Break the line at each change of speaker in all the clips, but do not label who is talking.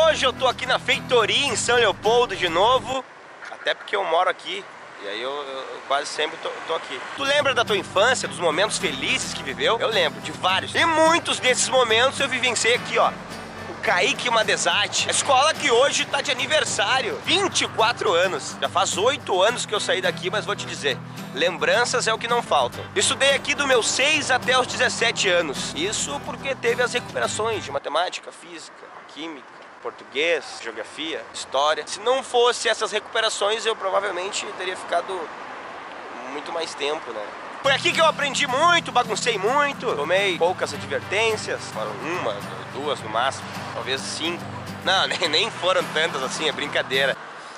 Hoje eu tô aqui na feitoria em São Leopoldo de novo. Até porque eu moro aqui. E aí eu quase sempre tô aqui. Tu lembra da tua infância, dos momentos felizes que viveu? Eu lembro de vários. E muitos desses momentos eu vivenciei aqui, ó. O Kaique Madesati. A escola que hoje tá de aniversário. 24 anos. Já faz 8 anos que eu saí daqui, mas vou te dizer, lembranças é o que não faltam. Estudei aqui do meus 6 até os 17 anos. Isso porque teve as recuperações de matemática, física, química, português, geografia, história. Se não fosse essas recuperações, eu provavelmente teria ficado muito mais tempo, né? Foi aqui que eu aprendi muito, baguncei muito, tomei poucas advertências, foram uma, duas no máximo, talvez 5. Não, nem foram tantas assim, é brincadeira.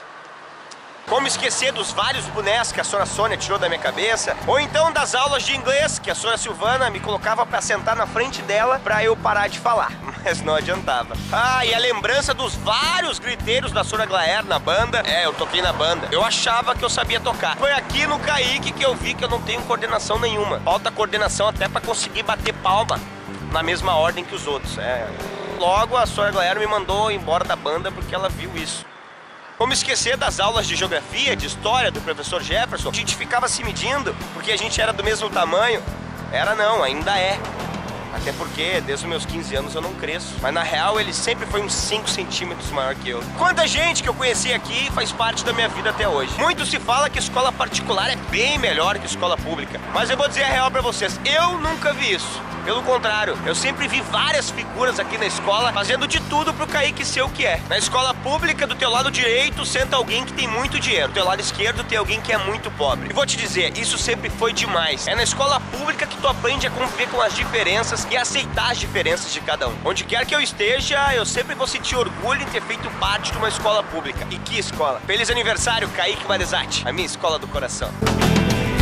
Como esquecer dos vários bonés que a Sra. Sônia tirou da minha cabeça, ou então das aulas de inglês que a Sra. Silvana me colocava pra sentar na frente dela pra eu parar de falar, mas não adiantava. Ah, e a lembrança dos vários griteiros da Sra. Glaer na banda. É, eu toquei na banda. Eu achava que eu sabia tocar. Foi aqui no Kaique que eu vi que eu não tenho coordenação nenhuma. Falta coordenação até pra conseguir bater palma na mesma ordem que os outros. Logo a Sra. Glaer me mandou embora da banda porque ela viu isso. Como esquecer das aulas de geografia, de história do professor Jefferson? A gente ficava se medindo porque a gente era do mesmo tamanho. Era não, ainda é. Até porque desde os meus 15 anos eu não cresço. Mas na real ele sempre foi uns 5 centímetros maior que eu. Quanta gente que eu conheci aqui faz parte da minha vida até hoje. Muito se fala que escola particular é bem melhor que escola pública. Mas eu vou dizer a real pra vocês, eu nunca vi isso. Pelo contrário, eu sempre vi várias figuras aqui na escola fazendo de tudo pro Kaique ser o que é. Na escola pública, do teu lado direito, senta alguém que tem muito dinheiro. Do teu lado esquerdo, tem alguém que é muito pobre. E vou te dizer, isso sempre foi demais. É na escola pública que tu aprende a conviver com as diferenças e aceitar as diferenças de cada um. Onde quer que eu esteja, eu sempre vou sentir orgulho em ter feito parte de uma escola pública. E que escola? Feliz aniversário, Kaique Madesati, a minha escola do coração.